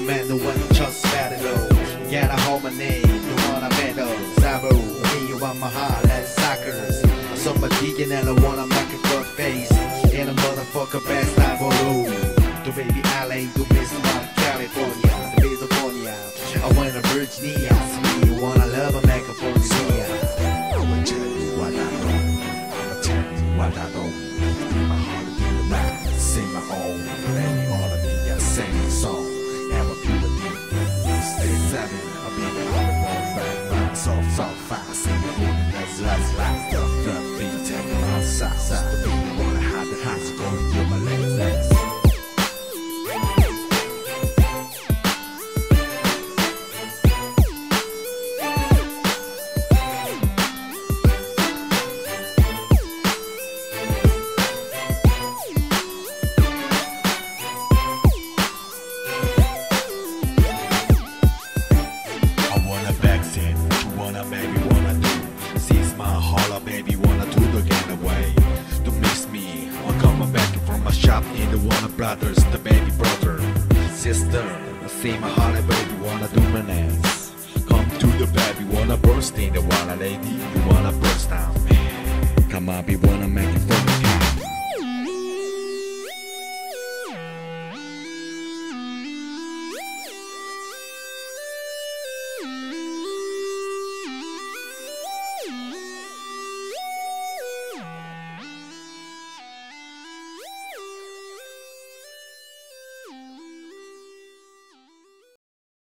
man, the one just battle. Get a harmony, you wanna battle. Sabu, me, you want my heart, that's suckers. I saw my digging and I wanna make a good face. And a motherfucker best time for you. To baby LA, to miss my California, to California. I wanna Virginia, see you wanna love a California. I'ma tell you what I know. I'ma tell you what I know. My heart is in the back, sing my own. Any order me, I sing a song. Have a puberty, stay seven. I'll be the other one back, back, so fast. Sing the movie, let's like the beat, take it outside. The beat, wanna hide the house, going through my legs. Baby wanna do, seize my heart, baby wanna do the getaway. Don't miss me, I'm coming back from my shop in the Warner Brothers, the baby brother, sister. See my heart, baby wanna do my dance. Come to the baby wanna burst in the water, lady, you wanna burst down.